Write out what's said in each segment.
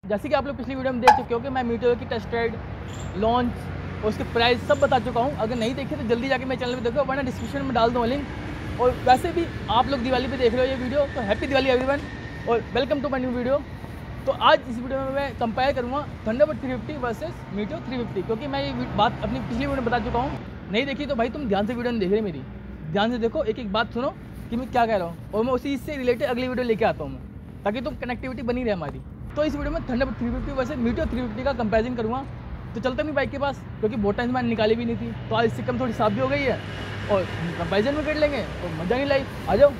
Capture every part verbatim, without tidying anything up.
जैसे कि आप लोग पिछली वीडियो में देख चुके हो कि मैं मीटियोर की टेस्टेड लॉन्च और उसके प्राइस सब बता चुका हूँ। अगर नहीं देखे तो जल्दी जाके मेरे चैनल पे देखो, वरना डिस्क्रिप्शन में डाल दूँ लिंक। और वैसे भी आप लोग दिवाली पे देख रहे हो ये वीडियो, तो हैप्पी दिवाली एवरीवन और welcome to my new video. तो आज इस वीडियो में मैं कंपेयर करूँगा Thunderbird three fifty versus Meteor three fifty, क्योंकि मैं ये बात अपनी पिछली वीडियो में बता चुका हूँ। नहीं देखी तो भाई तुम ध्यान से वीडियो नहीं देख रहे मेरी, ध्यान से देखो, एक एक बात सुनो कि मैं क्या कह रहा हूँ, और मैं उसी से रिलेटेड अगली वीडियो लेके आता हूँ मैं, ताकि तुम कनेक्टिविटी बनी रहे हमारी। तो इस वीडियो में Thunderbird three fifty versus Meteor three fifty का कंपैरिजन करूँगा। तो चलते अपनी बाइक के पास, क्योंकि बहुत टाइम से मैंने निकाली भी नहीं थी, तो आज इससे कम थोड़ी साफ भी हो गई है और कंपैरिजन में कर लेंगे तो मज़ा नहीं लाई। आ जाओ।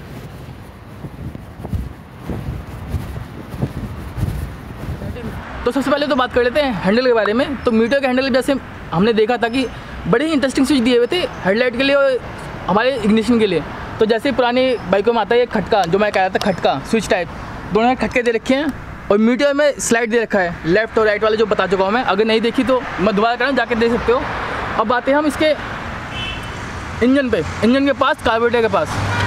तो सबसे पहले तो बात कर लेते हैं हैंडल के बारे में। तो मीटियोर के हैंडल जैसे हमने देखा था कि बड़े ही इंटरेस्टिंग स्विच दिए हुए थे हेडलाइट के लिए और हमारे इग्निशन के लिए। तो जैसे पुरानी बाइकों में आता है ये खटका, जो मैं कह रहा था खटका स्विच टाइप, दोनों खटके दे रखे हैं। और मीटियोर में स्लाइड दे रखा है लेफ्ट और राइट वाले, जो बता चुका हूँ मैं। अगर नहीं देखी तो मैं दोबारा कह रहा हूँ, जाके देख सकते हो। अब आते हैं हम इसके इंजन पे, इंजन के पास, कार्बोरेटर के पास।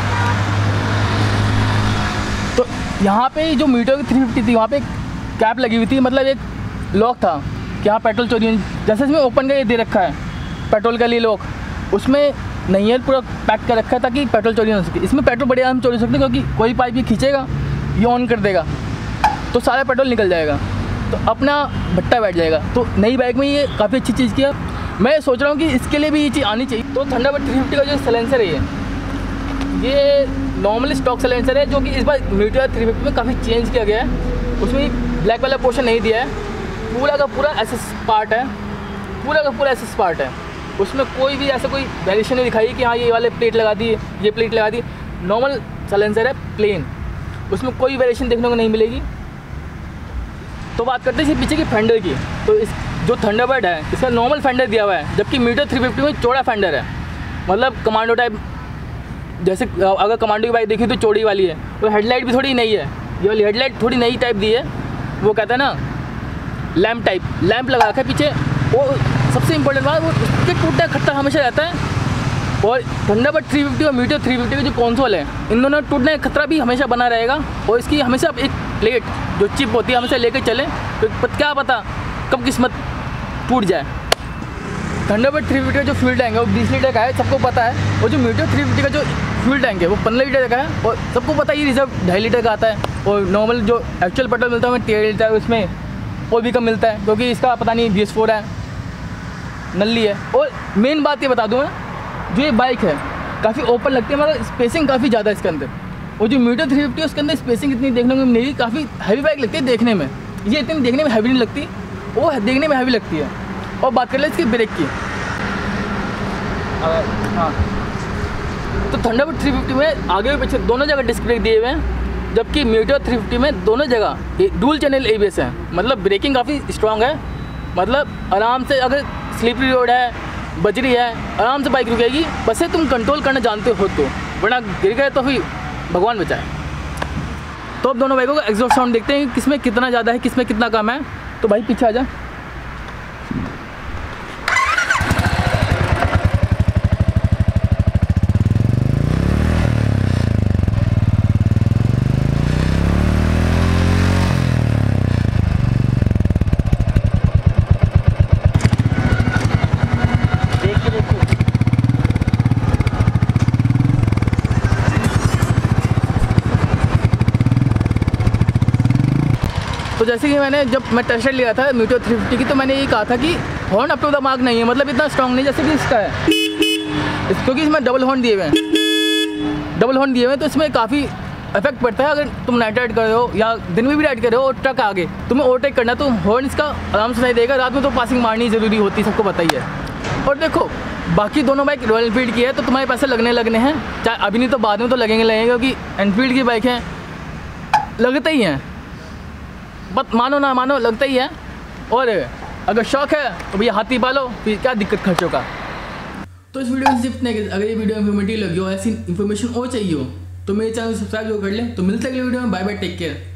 तो यहाँ पे जो मीटियोर की थ्री फिफ्टी थी, वहाँ पे कैप लगी हुई थी, मतलब एक लॉक था कि यहाँ पेट्रोल चोरी, जैसे इसमें ओपन का ये दे रखा है पेट्रोल के लिए लॉक, उसमें नहीं है, पूरा पैक कर रखा है ताकि पेट्रोल चोरी ना हो सके। इसमें पेट्रोल बड़े आराम चोरी हो सकते हैं, क्योंकि कोई पाइप ये खींचेगा, ये ऑन कर देगा तो सारा पेट्रोल निकल जाएगा, तो अपना भट्टा बैठ जाएगा। तो नई बाइक में ये काफ़ी अच्छी चीज़ की है। मैं सोच रहा हूँ कि इसके लिए भी ये चीज़ आनी चाहिए। तो थंडरबर्ड थ्री फिफ्टी का जो साइलेंसर है, ये ये नॉर्मल स्टॉक साइलेंसर है, जो कि इस बार मीटियोर थ्री फिफ्टी में काफ़ी चेंज किया गया है। उसमें ब्लैक वाला पोर्शन नहीं दिया है, पूरा का पूरा एसएस पार्ट है, पूरा का पूरा एसएस पार्ट है। उसमें कोई भी ऐसा कोई वेरिएशन नहीं दिखाई कि हाँ ये वाले प्लेट लगा दी, ये प्लेट लगा दी। नॉर्मल साइलेंसर है, प्लेन, उसमें कोई वेरिएशन देखने को नहीं मिलेगी। तो बात करते हैं इसके पीछे की फेंडर की। तो इस जो थंडरबर्ड है इसका नॉर्मल फेंडर दिया हुआ है, जबकि मीटियोर थ्री फिफ्टी में चौड़ा फेंडर है, मतलब कमांडो टाइप। जैसे अगर कमांडो की बाइक देखी तो चौड़ी वाली है। तो हेडलाइट भी थोड़ी नई है, ये वाली हेडलाइट थोड़ी नई टाइप दी है, वो कहता है ना लैम्प टाइप, लैम्प लगा रखा है पीछे। वो सबसे इंपॉर्टेंट बात, वो उसके टूटने का खतरा हमेशा रहता है। और थंडरबर्ड थ्री फिफ्टी और मीटियोर थ्री फिफ्टी के जो कंसोल है, इन दोनों टूटने का खतरा भी हमेशा बना रहेगा। और इसकी हमेशा एक प्लेट जो चिप होती है हमेशा लेकर चलें, तो क्या पता कब किस्मत टूट जाए। थंडरबर्ड थ्री फिफ्टी का जो फ्यूल टैंक है वो बीस लीटर का है, सबको पता है। और जो मीटियोर थ्री फिफ्टी का जो फ्यूल टैंक है वो पंद्रह लीटर का है, और सबको पता है ये रिजर्व ढाई लीटर का आता है। और नॉर्मल जो एक्चुअल पेट्रोल मिलता है हमें तेरह लीटर, उसमें और भी कम मिलता है, क्योंकि इसका पता नहीं बी एस फोर है, नल्ली है। और मेन बात ये बता दूँ मैं, जो ये बाइक है काफ़ी ओपन लगती है, मतलब स्पेसिंग काफ़ी ज़्यादा है इसके अंदर। और जो मीटियोर थ्री फिफ्टी है उसके अंदर स्पेसिंग इतनी देखने को मिलेगी, काफ़ी हैवी बाइक लगती है देखने में। ये इतनी देखने में हैवी नहीं लगती, वो देखने में हैवी लगती है। और बात कर ले इसकी ब्रेक की, हाँ, तो थंडरबर्ड थ्री फिफ्टी में आगे और पीछे दोनों जगह डिस्क ब्रेक दिए हुए हैं, जबकि मीटियोर थ्री फिफ्टी में दोनों जगह dual channel A B S है। मतलब ब्रेकिंग काफ़ी स्ट्रॉन्ग है, मतलब आराम से, अगर स्लिपरी रोड है, बजरी है, आराम से बाइक रुकेगी, बस है तुम कंट्रोल करना जानते हो तो, वरना गिर गए तो फिर भगवान बचाए। तो अब दोनों बाइकों का एग्जॉस्ट साउंड देखते हैं किसमें कितना ज़्यादा है, किसमें कितना कम है। तो भाई पीछे आ जा। तो जैसे कि मैंने जब मैं टेस्ट लिया था मीटियोर थ्री फिफ्टी की, तो मैंने ये कहा था कि horn up to the mark नहीं है, मतलब इतना स्ट्रॉन्ग नहीं जैसे कि इसका है, क्योंकि इसमें डबल हॉर्न दिए हुए हैं, डबल हॉर्न दिए हुए हैं। तो इसमें काफ़ी इफेक्ट पड़ता है अगर तुम नाइट राइड कर रहे हो या दिन में भी राइड कर रहे हो और ट्रक आगे तुम्हें ओवरटेक करना, तो हॉर्न इसका आराम से नहीं देगा। रात में तो पासिंग मारनी ज़रूरी होती है, सबको पता ही है। और देखो बाकी दोनों बाइक रॉयल एनफील्ड की है, तो तुम्हारे पैसे लगने लगने हैं, चाहे अभी नहीं तो बाद में तो लगेंगे लगेंगे, क्योंकि एनफील्ड की बाइक हैं, लगते ही हैं, बट मानो ना मानो लगता ही है। और अगर शौक है तो भैया हाथी पालो, फिर क्या दिक्कत खर्चों का। तो इस वीडियो में सिर्फ इतना कि अगर ये वीडियो इन्फॉर्मेटिव लगी हो, ऐसी इन्फॉर्मेशन और चाहिए हो, तो मेरे चैनल को सब्सक्राइब जो कर ले। तो मिलते हैं अगले वीडियो में, बाय बाय, टेक केयर।